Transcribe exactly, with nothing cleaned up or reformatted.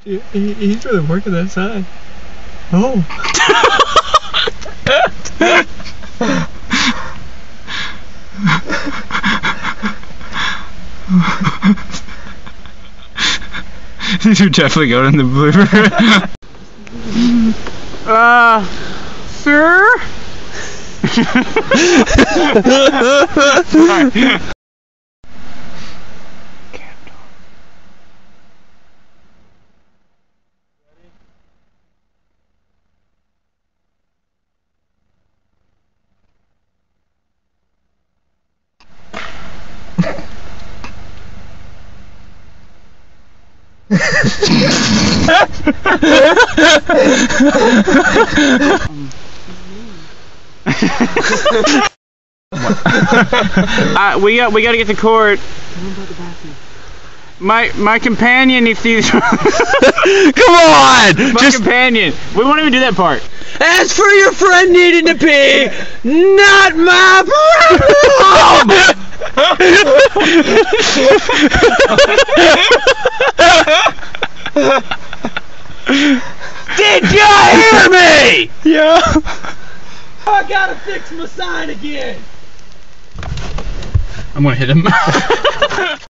He, he, he's really working that side. Oh. These are definitely going in the blooper. uh, sir? Sorry. uh, we got we got to get to court. My my companion needs to use. Come on! My Just companion. We won't even do that part. As for your friend needing to pee, not my problem. Did you hear me? Yeah. I gotta fix my sign again. I'm gonna hit him.